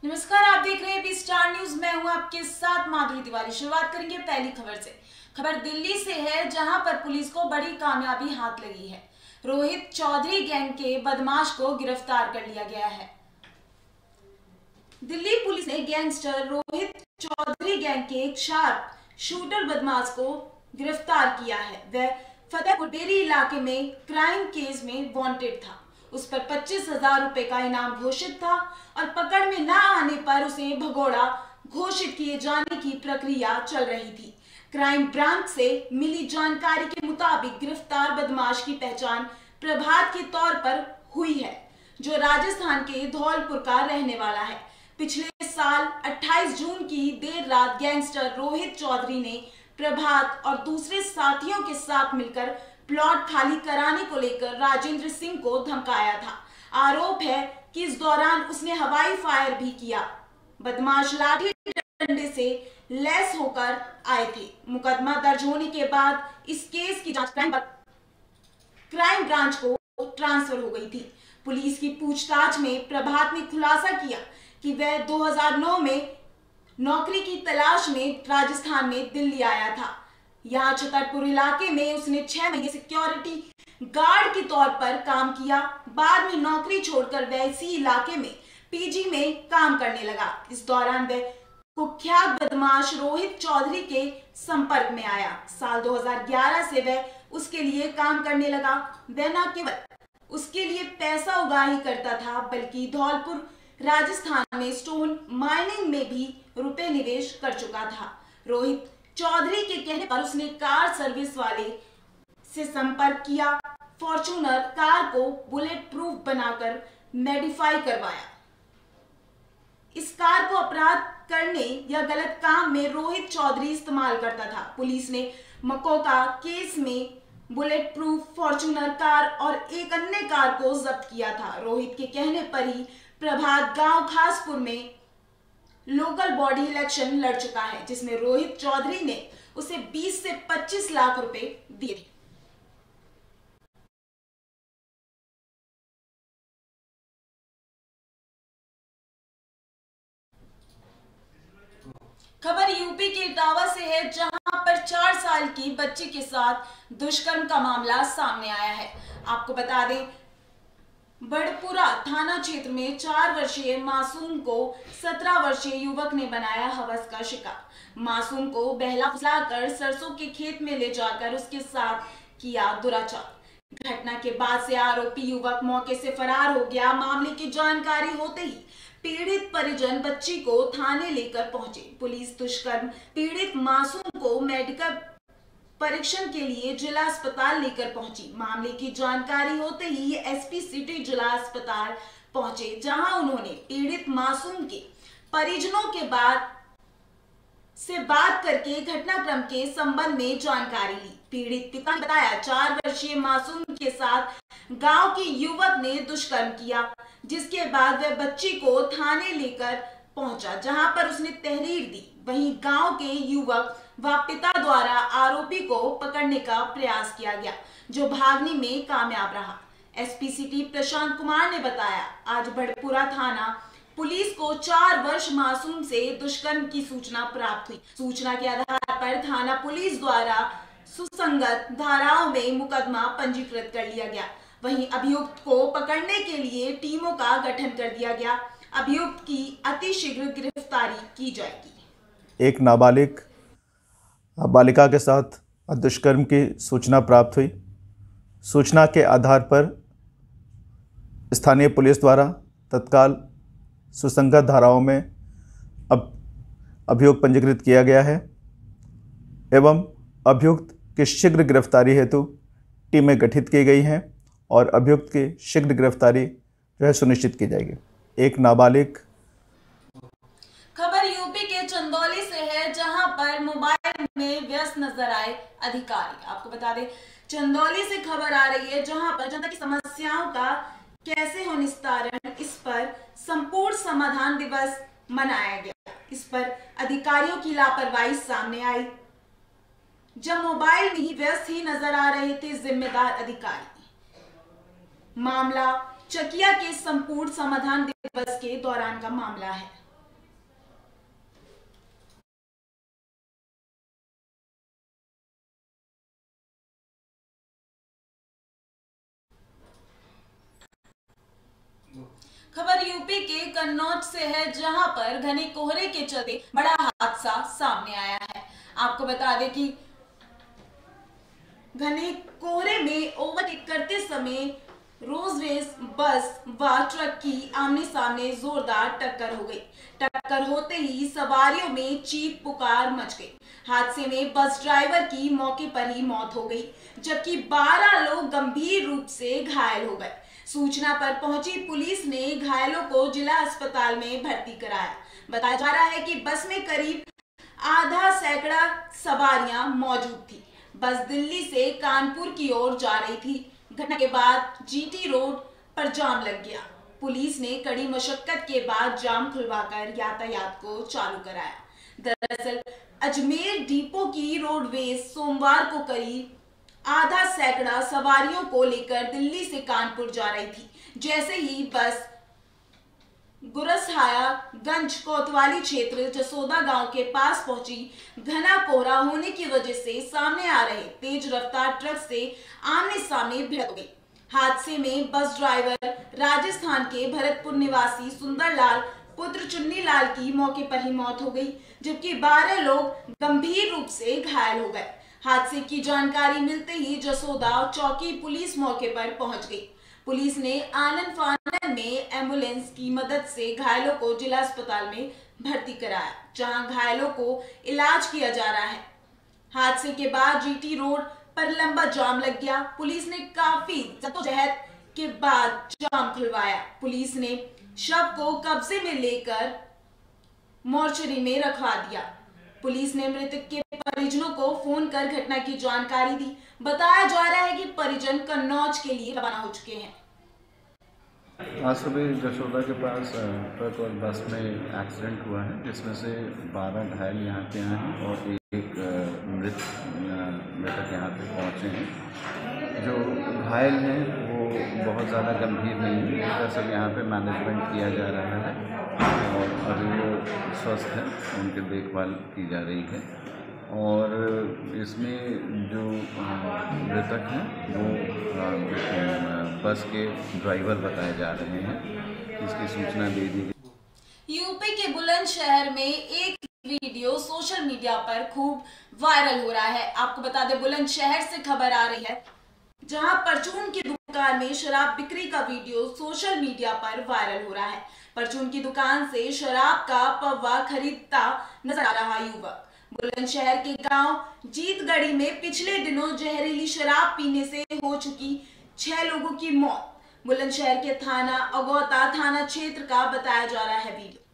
नमस्कार, आप देख रहे हैं बी स्टार न्यूज। मैं हूं आपके साथ माधुरी तिवारी। शुरुआत करेंगे पहली खबर से। खबर दिल्ली से है, जहां पर पुलिस को बड़ी कामयाबी हाथ लगी है। रोहित चौधरी गैंग के बदमाश को गिरफ्तार कर लिया गया है। दिल्ली पुलिस ने गैंगस्टर रोहित चौधरी गैंग के एक शार्प शूटर बदमाश को गिरफ्तार किया है। वह फतेहपुर बेरी इलाके में क्राइम केस में वांटेड था। उस पर 25,000 रुपए का इनाम घोषित था और पकड़ में न आने पर उसे भगोड़ा घोषित किए जाने की प्रक्रिया चल रही थी। क्राइम ब्रांच से मिली जानकारी के मुताबिक गिरफ्तार बदमाश की पहचान प्रभात के तौर पर हुई है, जो राजस्थान के धौलपुर का रहने वाला है। पिछले साल 28 जून की देर रात गैंगस्टर रोहित चौधरी ने प्रभात और दूसरे साथियों के साथ मिलकर प्लॉट खाली कराने को लेकर राजेंद्र सिंह को धमकाया था। आरोप है कि इस दौरान उसने हवाई फायर भी किया। बदमाश लाठी डंडे से लैस होकर आए थे। मुकदमा दर्ज होने के बाद इस केस की जांच क्राइम ब्रांच को ट्रांसफर हो गई थी। पुलिस की पूछताछ में प्रभात ने खुलासा किया कि वह 2009 में नौकरी की तलाश में राजस्थान में दिल्ली आया था। यहाँ छतरपुर इलाके में उसने 6 महीने सिक्योरिटी गार्ड के तौर पर काम किया। बाद में नौकरी छोड़कर वह इसी इलाके में पीजी में काम करने लगा। इस दौरान वह कुख्यात बदमाश रोहित चौधरी के संपर्क में आया। साल 2011 से वह उसके लिए काम करने लगा। वह न केवल उसके लिए पैसा उगाही करता था, बल्कि धौलपुर राजस्थान में स्टोन माइनिंग में भी रुपए निवेश कर चुका था। रोहित चौधरी के कहने पर उसने कार सर्विस वाले से संपर्क किया। फॉर्च्यूनर कार को बुलेट प्रूफ बनाकर मॉडिफाई करवाया। इस कार को अपराध करने या गलत काम में रोहित चौधरी इस्तेमाल करता था। पुलिस ने मकोका केस में बुलेट प्रूफ फॉर्च्यूनर कार और एक अन्य कार को जब्त किया था। रोहित के कहने पर ही प्रभात गांव खासपुर में लोकल बॉडी इलेक्शन लड़ चुका है, जिसमें रोहित चौधरी ने उसे 20 से 25 लाख रुपए दिए थे। खबर यूपी के इटावा से है, जहां पर 4 साल की बच्ची के साथ दुष्कर्म का मामला सामने आया है। आपको बता दें, बड़पुरा थाना क्षेत्र में 4 वर्षीय मासूम को 17 वर्षीय युवक ने बनाया हवस का शिकार। मासूम को बहला फुसलाकर सरसों के खेत में ले जाकर उसके साथ किया दुराचार। घटना के बाद से आरोपी युवक मौके से फरार हो गया। मामले की जानकारी होते ही पीड़ित परिजन बच्ची को थाने लेकर पहुंचे। पुलिस दुष्कर्म पीड़ित मासूम को मेडिकल परीक्षण के लिए जिला अस्पताल लेकर पहुंची। मामले की जानकारी होते ही एसपी सिटी जिला अस्पताल पहुंचे, जहां उन्होंने पीड़ित मासूम के परिजनों के बात करके घटनाक्रम के संबंध में जानकारी ली। पीड़ित पिता ने बताया, 4 वर्षीय मासूम के साथ गांव के युवक ने दुष्कर्म किया, जिसके बाद वह बच्ची को थाने लेकर पहुंचा, जहां पर उसने तहरीर दी। वहीं गांव के युवक व पिता द्वारा आरोपी को पकड़ने का प्रयास किया गया, जो भागने में कामयाब रहा। एसपी सिटी प्रशांत कुमार ने बताया, आज बड़पुरा थाना पुलिस को 4 वर्ष मासूम से दुष्कर्म की सूचना प्राप्त हुई। सूचना के आधार पर थाना पुलिस द्वारा सुसंगत धाराओं में मुकदमा पंजीकृत कर लिया गया। वहीं अभियुक्त को पकड़ने के लिए टीमों का गठन कर दिया गया। अभियुक्त की अतिशीघ्र गिरफ्तारी की जाएगी। एक नाबालिग बालिका के साथ दुष्कर्म की सूचना प्राप्त हुई। सूचना के आधार पर स्थानीय पुलिस द्वारा तत्काल सुसंगत धाराओं में अभियोग पंजीकृत किया गया है एवं अभियुक्त की शीघ्र गिरफ्तारी हेतु टीमें गठित की गई हैं और अभियुक्त की शीघ्र गिरफ्तारी जो है सुनिश्चित की जाएगी। एक नाबालिग। खबर यूपी के चंदौली से है, जहां पर मोबाइल में व्यस्त नजर आए अधिकारी। आपको बता दें, चंदौली से खबर आ रही है, जहां पर जनता की समस्याओं का कैसे हो निस्तारण, इस पर संपूर्ण समाधान दिवस मनाया गया। इस पर अधिकारियों की लापरवाही सामने आई, जब मोबाइल में ही व्यस्त ही नजर आ रहे थे जिम्मेदार अधिकारी। मामला चकिया के संपूर्ण समाधान दिवस के दौरान का मामला है। खबर यूपी के कन्नौज से है, जहां पर घने कोहरे के चलते बड़ा हादसा सामने आया है। आपको बता दें कि घने कोहरे में ओवरटेक करते समय रोडवेज बस व ट्रक की आमने सामने जोरदार टक्कर हो गई। टक्कर होते ही सवारियों में चीख पुकार मच गई। हादसे में बस ड्राइवर की मौके पर ही मौत हो गई, जबकि 12 लोग गंभीर रूप से घायल हो गए। सूचना पर पहुंची पुलिस ने घायलों को जिला अस्पताल में भर्ती कराया। बताया जा रहा है कि बस में करीब आधा सैकड़ा सवारियां मौजूद थी। बस दिल्ली से कानपुर की ओर जा रही थी। घटना के बाद जीटी रोड पर जाम लग गया। पुलिस ने कड़ी मशक्कत के बाद जाम खुलवाकर यातायात को चालू कराया। दरअसल अजमेर डिपो की रोडवेज सोमवार को करीब आधा सैकड़ा सवारियों को लेकर दिल्ली से कानपुर जा रही थी। जैसे ही बस गुरसहाया गंज कोतवाली क्षेत्र जसोदा गांव के पास पहुंची, घना कोहरा होने की वजह से सामने आ रहे तेज रफ्तार ट्रक से आमने सामने भिड़ गई। हादसे में बस ड्राइवर राजस्थान के भरतपुर निवासी सुंदरलाल पुत्र चुन्नीलाल की मौके पर ही मौत हो गई, जबकि 12 लोग गंभीर रूप से घायल हो गए। हादसे की जानकारी मिलते ही जसोदा चौकी पुलिस मौके पर पहुंच गई। पुलिस ने आनन फानन में एम्बुलेंस की मदद से घायलों को जिला अस्पताल में भर्ती कराया, जहां घायलों को इलाज किया जा रहा है। हादसे के बाद जीटी रोड पर लंबा जाम लग गया। पुलिस ने काफी जद्दोजहद के बाद जाम खुलवाया। पुलिस ने शव को कब्जे में लेकर मोर्चरी में रखवा दिया। पुलिस ने मृतक के परिजनों को फोन कर घटना की जानकारी दी। बताया जा रहा है कि परिजन कन्नौज के लिए रवाना हो चुके हैं। आज सुबह जसोदा के पास ट्रक और बस में एक्सीडेंट हुआ है, जिसमें से 12 घायल यहाँ पे आए हैं और एक मृतक यहाँ पे पहुँचे हैं। जो घायल हैं वो बहुत ज़्यादा गंभीर नहीं है, इसका सब यहाँ पे मैनेजमेंट किया जा रहा है और अभी वो स्वस्थ है, उनकी देखभाल की जा रही है। और इसमें जो मृतक हैं वो बस के ड्राइवर बताए जा रहे हैं। इसकी सूचना दे दी गई। यूपी के बुलंदशहर में एक वीडियो सोशल मीडिया पर खूब वायरल हो रहा है। आपको बता दें, बुलंदशहर से खबर आ रही है, जहां परचून की दुकान में शराब बिक्री का वीडियो सोशल मीडिया पर वायरल हो रहा है। परचून की दुकान से शराब का पव्वा खरीदता नजर आ रहा युवक। बुलंदशहर के गांव जीतगढ़ी में पिछले दिनों जहरीली शराब पीने से हो चुकी 6 लोगों की मौत। बुलंदशहर के थाना अगौता थाना क्षेत्र का बताया जा रहा है वीडियो।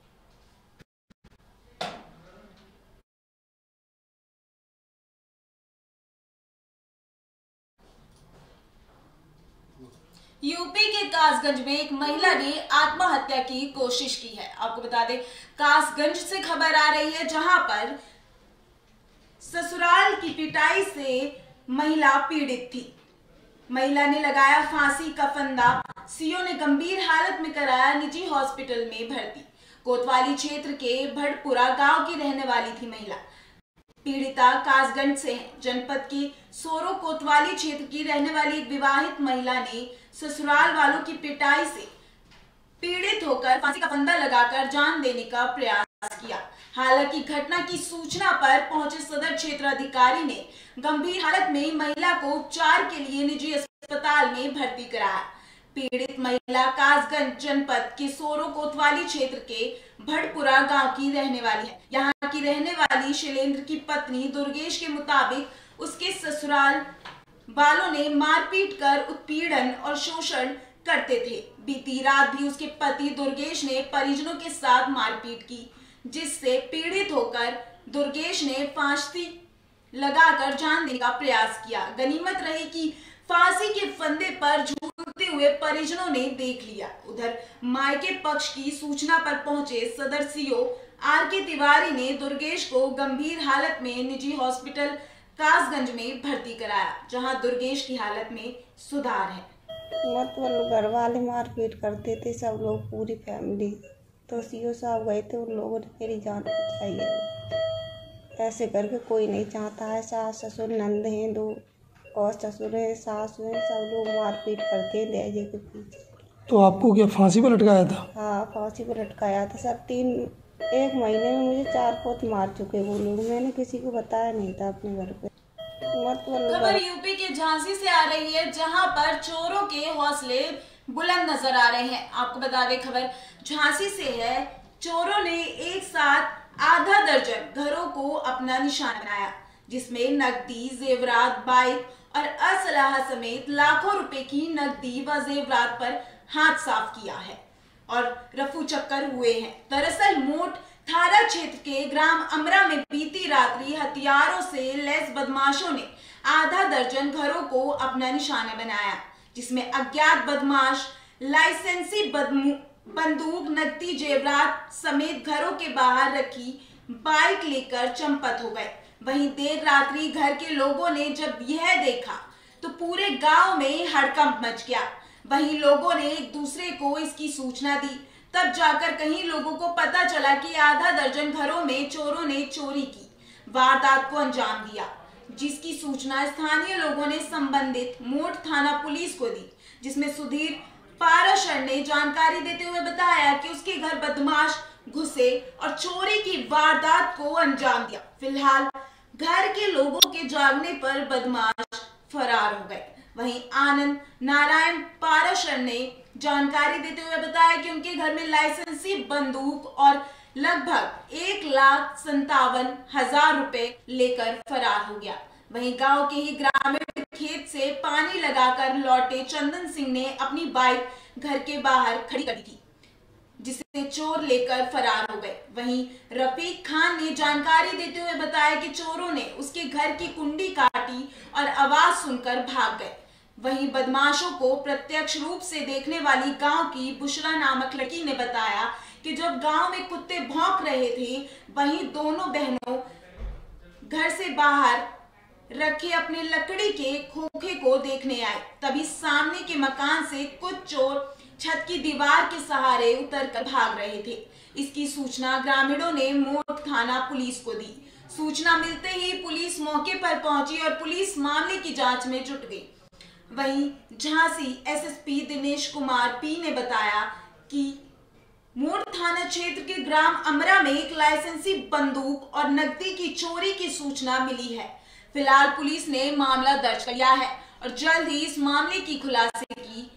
यूपी के कासगंज में एक महिला ने आत्महत्या की कोशिश की है। आपको बता दें, कासगंज से खबर आ रही है, जहां पर ससुराल की पिटाई से महिला पीड़ित थी। महिला ने लगाया फांसी का फंदा। सीओ ने गंभीर हालत में कराया निजी हॉस्पिटल में भर्ती। कोतवाली क्षेत्र के भटपुरा गांव की रहने वाली थी महिला। पीड़िता कासगंज से है। जनपद की सोरो कोतवाली क्षेत्र की रहने वाली एक विवाहित महिला ने ससुराल वालों की पिटाई से पीड़ित होकर फांसी का फंदा लगाकर जान देने का प्रयास किया। हालांकि घटना की सूचना पर पहुंचे सदर क्षेत्र अधिकारी ने गंभीर हालत में महिला को उपचार के लिए निजी अस्पताल में भर्ती कराया। पीड़ित महिला कासगंज जनपद के सोरो कोतवाली क्षेत्र के भटपुरा गांव की रहने वाली है। यहाँ की रहने वाली शैलेंद्र की पत्नी दुर्गेश के मुताबिक उसके ससुराल वालों ने मारपीट कर उत्पीड़न और शोषण करते थे। बीती रात भी उसके पति दुर्गेश ने परिजनों के साथ मारपीट की, जिससे पीड़ित होकर दुर्गेश ने फांसी लगाकर जान देने का प्रयास किया। गनीमत रही कि फांसी के फंदे पर झूलते हुए परिजनों ने देख लिया। उधर मायके पक्ष की सूचना पर पहुंचे सदर सीओ आर.के. तिवारी ने दुर्गेश को गंभीर हालत में निजी हॉस्पिटल कासगंज में भर्ती कराया, जहां दुर्गेश की हालत में सुधार है। मतलब घर वाले मारपीट करते थे सब लोग, पूरी फैमिली। तो सीओ साहब गए थे, उन लोगों ने मेरी जान बचाई है। ऐसे करके कोई नहीं चाहता है। सास ससुर नंद हैं 2 और ससुर है, सास हैं, सब लोग मारपीट करते हैं दहेज के पीछे। तो आपको क्या फांसी पर लटकाया था? हाँ, फांसी पर लटकाया था सर। एक महीने में मुझे 4 पोत मार चुके वो लोग। मैंने किसी को बताया नहीं था अपने घर पे। खबर यूपी के झांसी से आ रही है, जहां पर चोरों के हौसले बुलंद नजर आ रहे हैं। आपको बता दें, खबर झांसी से है। चोरों ने एक साथ आधा दर्जन घरों को अपना निशाना बनाया, जिसमें नकदी, जेवरात, बाइक और असलाह समेत लाखों रुपए की नकदी व जेवरात पर हाथ साफ किया है और रफू चक्कर हुए हैं। दरअसल मोट थाना क्षेत्र के ग्राम अमरा में बीती रात्रि हथियारों से लैस बदमाशों ने आधा दर्जन घरों को अपना निशाना बनाया, जिसमें अज्ञात बदमाश लाइसेंसी बंदूक, नकदी, जेवरात समेत घरों के बाहर रखी बाइक लेकर चंपत हो गए। वहीं देर रात्रि घर के लोगों ने जब यह देखा तो पूरे गांव में हड़कंप मच गया। वहीं लोगों ने एक दूसरे को इसकी सूचना दी। तब जाकर कहीं लोगों को पता चला कि आधा दर्जन घरों में चोरों ने चोरी की वारदात को अंजाम दिया, जिसकी सूचना स्थानीय लोगों ने संबंधित मोट थाना पुलिस को दी, जिसमें सुधीर पाराशर ने जानकारी देते हुए बताया कि उसके घर बदमाश घुसे और चोरी की वारदात को अंजाम दिया। फिलहाल घर के लोगों के जागने पर बदमाश फरार हो गए। वहीं आनंद नारायण पाराशर ने जानकारी देते हुए बताया कि उनके घर में लाइसेंसी बंदूक और लगभग 1,57,000 रुपए लेकर फरार हो गया। वहीं गांव के ही ग्रामीण खेत से पानी लगाकर लौटे चंदन सिंह ने अपनी बाइक घर के बाहर खड़ी कर दी थी, जिसे चोर लेकर फरार हो गए। वहीं रफीक खान ने जानकारी देते हुए बताया कि चोरों ने उसके घर की कुंडी काटी और आवाज सुनकर भाग गए। वहीं बदमाशों को प्रत्यक्ष रूप से देखने वाली गांव की बुशरा नामक लड़की ने बताया कि जब गांव में कुत्ते भौंक रहे थे, वहीं दोनों बहनों घर से बाहर रखे अपने लकड़ी के खोखे को देखने आए। तभी सामने के मकान से कुछ चोर छत की दीवार के सहारे उतरकर भाग रहे थे। इसकी सूचना ग्रामीणों ने मोट थाना पुलिस को दी। सूचना मिलते ही पुलिस मौके पर पहुंची और पुलिस मामले की जांच में जुट गई। वहीं झांसी एसएसपी दिनेश कुमार पी ने बताया कि मोट थाना क्षेत्र के ग्राम अमरा में एक लाइसेंसी बंदूक और नकदी की चोरी की सूचना मिली है। फिलहाल पुलिस ने मामला दर्ज कर लिया है और जल्द ही इस मामले की खुलासे की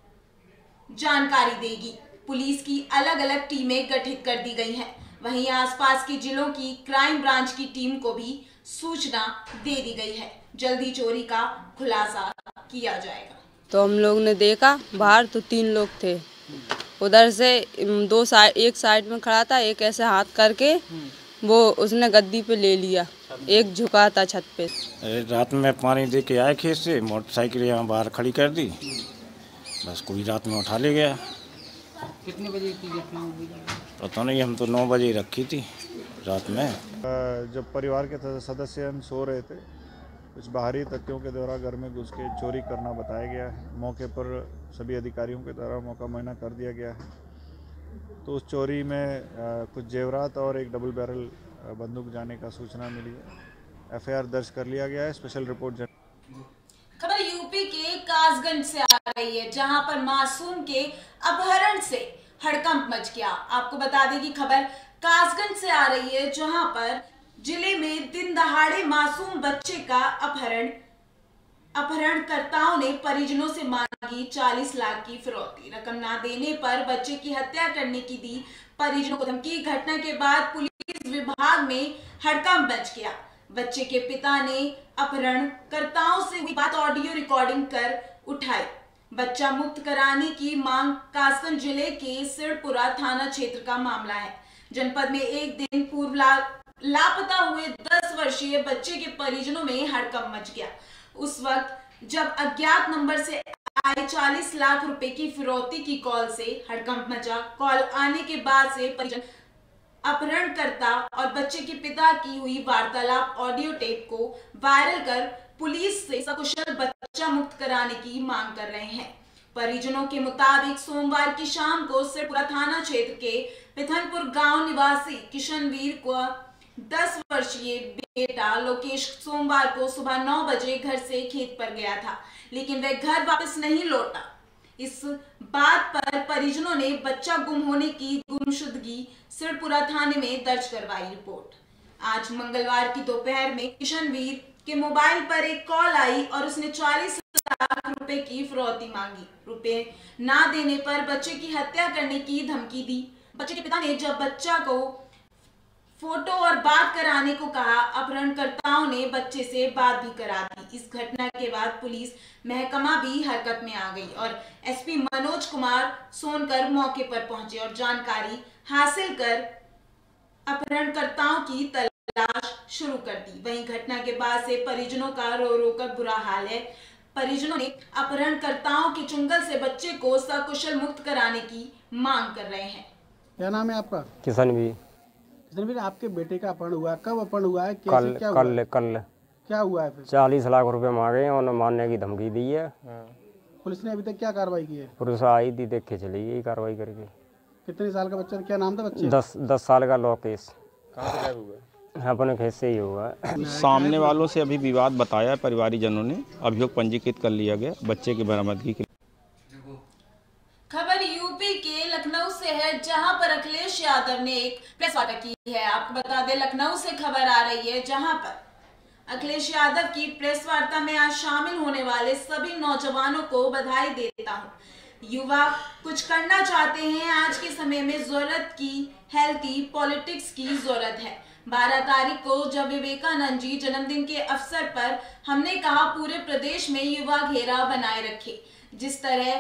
जानकारी देगी। पुलिस की अलग अलग टीमें गठित कर दी गई हैं। वहीं आसपास के जिलों की क्राइम ब्रांच की टीम को भी सूचना दे दी गई है। जल्दी चोरी का खुलासा किया जाएगा। तो हम लोग ने देखा बाहर तो 3 लोग थे। उधर से एक साइड में खड़ा था, एक ऐसे हाथ करके वो उसने गद्दी पे ले लिया, एक झुका था छत पे। रात में पानी दे के आए खेत से, मोटरसाइकिल यहाँ बाहर खड़ी कर दी, बस कोई रात में उठा ले गया। कितने बजे की घटना हुई? पता नहीं, हम तो 9 बजे रखी थी रात में। जब परिवार के सदस्य हम सो रहे थे, कुछ बाहरी तत्वों के द्वारा घर में घुस के चोरी करना बताया गया है। मौके पर सभी अधिकारियों के द्वारा मौका मुआयना कर दिया गया है। तो उस चोरी में कुछ जेवरात और एक डबल बैरल बंदूक जाने का सूचना मिली है। एफआईआर दर्ज कर लिया गया है। स्पेशल रिपोर्ट खबर यूपी के कासगंज से आ रही है, जहां पर मासूम के अपहरण से हड़कंप मच गया। आपको बता दें कि खबर कासगंज से आ रही है, जहां पर जिले में दिन दहाड़े मासूम बच्चे का अपहरणकर्ताओं ने परिजनों से मांगी 40 लाख की फिरौती। रकम ना देने पर बच्चे की हत्या करने की दी परिजनों को धमकी। घटना के बाद पुलिस विभाग में हड़कंप मच गया। बच्चे के पिता ने अपहरणकर्ताओं से हुई बात ऑडियो रिकॉर्डिंग कर उठाई। बच्चा मुक्त कराने की मांग। कासगंज जिले के सिरपुरा थाना क्षेत्र का मामला है। जनपद में एक दिन पूर्व लापता हुए 10 वर्षीय बच्चे के परिजनों में हड़कंप मच गया। उस वक्त जब अज्ञात नंबर से आए 40 लाख रुपए की फिरौती की कॉल से हड़कंप मचा। कॉल आने के बाद से परिजन अपहरणकर्ता और बच्चे के पिता की हुई वार्तालाप ऑडियो टेप को वायरल कर पुलिस से सकुशल बच्चा मुक्त कराने की मांग कर रहे हैं। परिजनों के मुताबिक सोमवार की शाम को सिरपुरा थाना क्षेत्र के पिथनपुर गांव निवासी किशनवीर को 10 वर्षीय बेटा लोकेश सोमवार को सुबह 9 बजे घर से खेत पर गया था, लेकिन वह घर वापस नहीं लौटा। इस बात पर परिजनों ने बच्चा गुम होने की गुमशुदगी सिरपुरा थाने में दर्ज करवाई रिपोर्ट। आज मंगलवार की दोपहर में किशनवीर के मोबाइल पर एक कॉल आई और उसने 40 लाख रुपए की फिरौती मांगी। रुपए ना देने पर बच्चे की हत्या करने की धमकी दी। बच्चे के पिता ने जब बच्चा को फोटो और बात कराने को कहा, अपहरणकर्ताओं ने बच्चे से बात भी करा दी। इस घटना के बाद पुलिस महकमा भी हरकत में आ गई और एसपी मनोज कुमार सोनकर मौके पर पहुंचे और जानकारी हासिल कर अपहरणकर्ताओं की तलाश शुरू कर दी। वहीं घटना के बाद से परिजनों का रो रो कर बुरा हाल है। परिजनों ने अपहरणकर्ताओं के चुंगल से बच्चे को सकुशल मुक्त कराने की मांग कर रहे हैं। क्या नाम है आपका? किशनवीर। किशनवीर, आपके बेटे का अपहरण हुआ, कब अपहरण हुआ है? कैसे, क्या हुआ? कल क्या हुआ है फिर? 40 लाख रुपए मांगे और मारने की धमकी दी है। पुलिस ने अभी तक क्या कार्रवाई की है? पुलिस आई थी, देख के चली गई कार्रवाई करके। कितने साल का बच्चा, क्या नाम था बच्चे? 10 साल का लोकेश। कहाँ से गायब हुआ? अपने खेत से ही हुआ। सामने वालों से अभी विवाद बताया परिवारीजनों ने, अभियोग पंजीकृत कर लिया गया बच्चे की बरामदगी के। खबर यूपी के लखनऊ से है, जहां पर अखिलेश यादव ने एक प्रेस वार्ता की है। आपको बता दें, लखनऊ से खबर आ रही है, जहां पर अखिलेश यादव की प्रेस वार्ता में आज शामिल होने वाले सभी नौजवानों को बधाई देता हूं। युवा कुछ करना चाहते हैं। आज के समय में जरूरत की हेल्थी पॉलिटिक्स की जरूरत है। 12 तारीख को जब विवेकानंद जी जन्मदिन के अवसर पर हमने कहा पूरे प्रदेश में युवा घेरा बनाए रखे। जिस तरह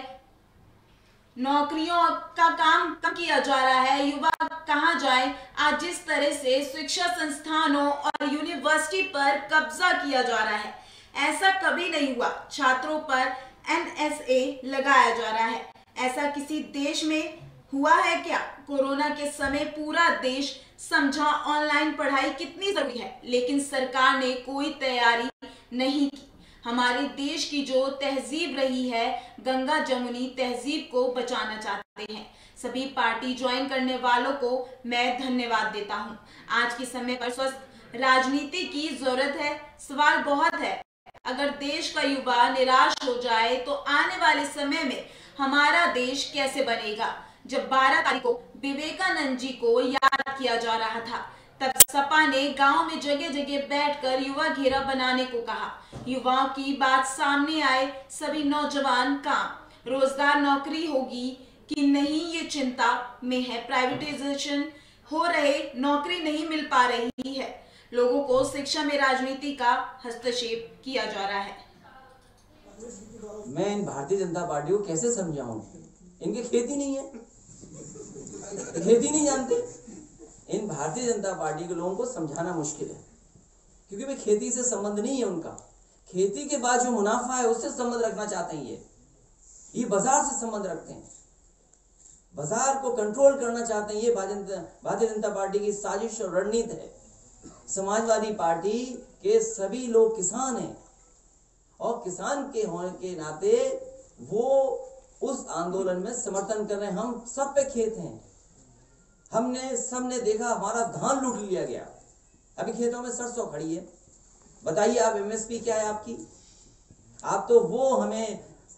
नौकरियों का काम कम किया जा रहा है, युवा कहाँ जाए, आज जिस तरह से शिक्षा संस्थानों और यूनिवर्सिटी पर कब्जा किया जा रहा है, ऐसा कभी नहीं हुआ। छात्रों पर NSA लगाया जा रहा है, ऐसा किसी देश में हुआ है क्या? कोरोना के समय पूरा देश समझा ऑनलाइन पढ़ाई कितनी जरूरी है, लेकिन सरकार ने कोई तैयारी नहीं की। हमारे देश की जो तहजीब रही है, गंगा जमुनी तहजीब को बचाना चाहते हैं। सभी पार्टी ज्वाइन करने वालों को मैं धन्यवाद देता हूं। आज के समय पर स्वस्थ राजनीति की जरूरत है। सवाल बहुत है, अगर देश का युवा निराश हो जाए तो आने वाले समय में हमारा देश कैसे बनेगा? जब 12 तारीख को विवेकानंद जी को याद किया जा रहा था, तब सपा ने गांव में जगह जगह बैठकर युवा घेरा बनाने को कहा। युवाओं की बात सामने आए, सभी नौजवान काम रोजगार नौकरी होगी कि नहीं ये चिंता में है। प्राइवेटाइजेशन हो रहे, नौकरी नहीं मिल पा रही है। लोगों को शिक्षा में राजनीति का हस्तक्षेप किया जा रहा है। मैं इन भारतीय जनता पार्टी को कैसे समझाऊं? इनकी खेती नहीं है, खेती नहीं जानते। इन भारतीय जनता पार्टी के लोगों को समझाना मुश्किल है, क्योंकि वे खेती से संबंध नहीं है उनका। खेती के बाद जो मुनाफा है उससे संबंध रखना चाहते हैं। ये बाजार से संबंध रखते हैं, बाजार को कंट्रोल करना चाहते हैं। ये भारतीय जनता पार्टी की साजिश और रणनीति है। समाजवादी पार्टी के सभी लोग किसान हैं और किसान के होने के नाते वो उस आंदोलन में समर्थन कर रहे हैं। हम सब पे खेत हैं, हमने सबने देखा हमारा धान लूट लिया गया, अभी खेतों में सरसों खड़ी है। बताइए आप MSP क्या है आपकी? आप तो वो हमें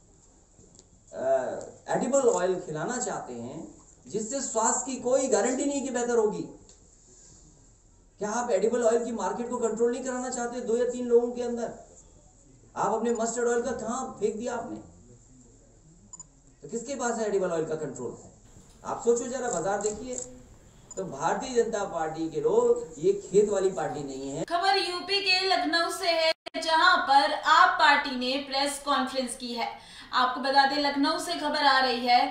एडिबल ऑयल खिलाना चाहते हैं जिससे स्वास्थ्य की कोई गारंटी नहीं कि बेहतर होगी। क्या आप एडिबल ऑयल की मार्केट को कंट्रोल नहीं कराना चाहते? 2 या 3 लोगों के अंदर आप अपने मस्टर्ड ऑयल का कहां फेंक दिया आपने? तो किसके पास है एडिबल ऑयल का कंट्रोल? आप सोचो जरा, बाजार देखिए। तो भारतीय जनता पार्टी के लोग ये खेत वाली पार्टी नहीं है। खबर यूपी के लखनऊ से है, जहां पर आप पार्टी ने प्रेस कॉन्फ्रेंस की है। आपको बता दें, लखनऊ से खबर आ रही है,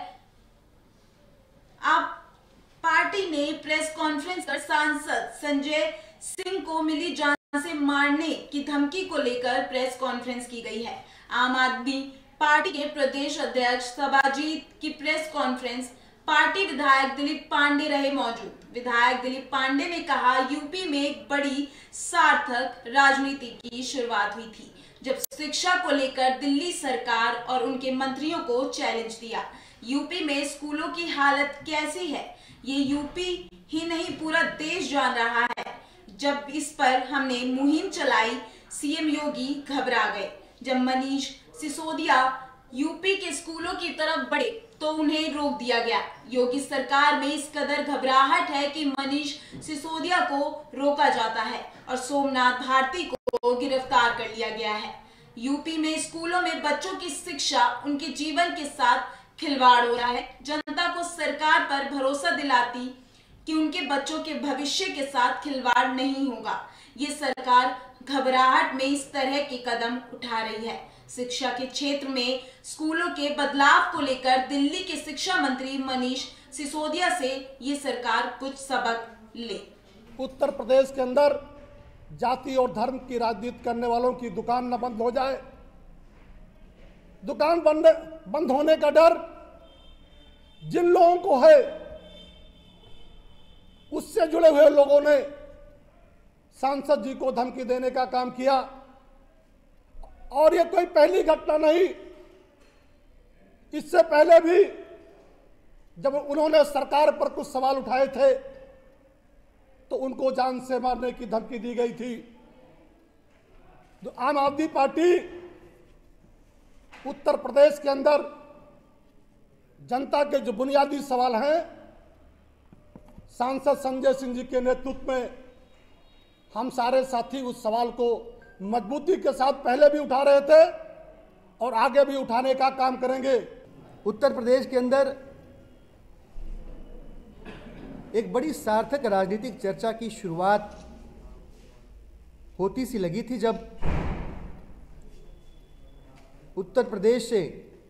आप पार्टी ने प्रेस कॉन्फ्रेंस कर सांसद संजय सिंह को मिली जान से मारने की धमकी को लेकर प्रेस कॉन्फ्रेंस की गई है। आम आदमी पार्टी के प्रदेश अध्यक्ष सबाजीत की प्रेस कॉन्फ्रेंस पार्टी विधायक दिलीप पांडे रहे मौजूद। विधायक दिलीप पांडे ने कहा, यूपी में एक बड़ी सार्थक राजनीति की शुरुआत हुई थी जब शिक्षा को लेकर दिल्ली सरकार और उनके मंत्रियों को चैलेंज दिया। यूपी में स्कूलों की हालत कैसी है ये यूपी ही नहीं पूरा देश जान रहा है। जब इस पर हमने मुहिम चलाई, CM योगी घबरा गए। जब मनीष सिसोदिया यूपी के स्कूलों की तरफ बढ़े तो उन्हें रोक दिया गया। योगी सरकार में इस कदर घबराहट है कि मनीष सिसोदिया को रोका जाता है और सोमनाथ भारती को गिरफ्तार कर लिया गया है। यूपी में स्कूलों में बच्चों की शिक्षा, उनके जीवन के साथ खिलवाड़ हो रहा है। जनता को सरकार पर भरोसा दिलाती कि उनके बच्चों के भविष्य के साथ खिलवाड़ नहीं होगा। ये सरकार घबराहट में इस तरह के कदम उठा रही है। शिक्षा के क्षेत्र में स्कूलों के बदलाव को लेकर दिल्ली के शिक्षा मंत्री मनीष सिसोदिया से ये सरकार कुछ सबक ले। उत्तर प्रदेश के अंदर जाति और धर्म की राजनीति करने वालों की दुकान न बंद हो जाए। दुकान बंद होने का डर जिन लोगों को है, उससे जुड़े हुए लोगों ने सांसद जी को धमकी देने का काम किया। और ये कोई पहली घटना नहीं, इससे पहले भी जब उन्होंने सरकार पर कुछ सवाल उठाए थे तो उनको जान से मारने की धमकी दी गई थी। तो आम आदमी पार्टी उत्तर प्रदेश के अंदर जनता के जो बुनियादी सवाल हैं, सांसद संजय सिंह जी के नेतृत्व में हम सारे साथी उस सवाल को मजबूती के साथ पहले भी उठा रहे थे और आगे भी उठाने का काम करेंगे। उत्तर प्रदेश के अंदर एक बड़ी सार्थक राजनीतिक चर्चा की शुरुआत होती सी लगी थी जब उत्तर प्रदेश से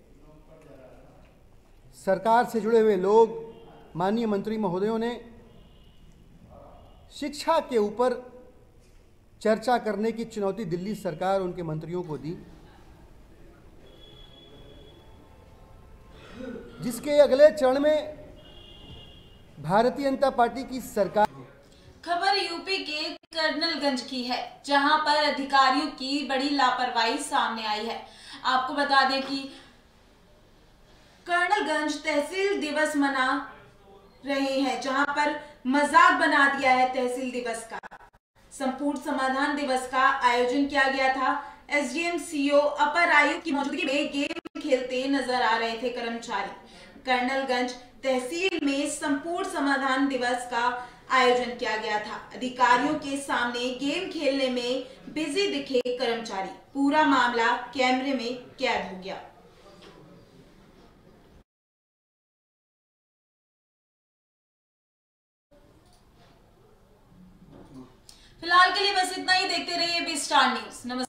सरकार से जुड़े हुए लोग, माननीय मंत्री महोदयों ने शिक्षा के ऊपर चर्चा करने की चुनौती दिल्ली सरकार उनके मंत्रियों को दी, जिसके अगले चरण में भारतीय जनता पार्टी की सरकार। खबर यूपी के कर्नलगंज की है, जहां पर अधिकारियों की बड़ी लापरवाही सामने आई है। आपको बता दें कि कर्नलगंज तहसील दिवस मना रहे हैं, जहां पर मजाक बना दिया है तहसील दिवस का। संपूर्ण समाधान दिवस का आयोजन किया गया था। एसडीएम, सीओ, अपर आयुक्त की मौजूदगी में गेम खेलते नजर आ रहे थे कर्मचारी। कर्नलगंज तहसील में संपूर्ण समाधान दिवस का आयोजन किया गया था। अधिकारियों के सामने गेम खेलने में बिजी दिखे कर्मचारी। पूरा मामला कैमरे में कैद हो गया। फिलहाल के लिए बस इतना ही। देखते रहिए बी स्टार न्यूज। नमस्कार।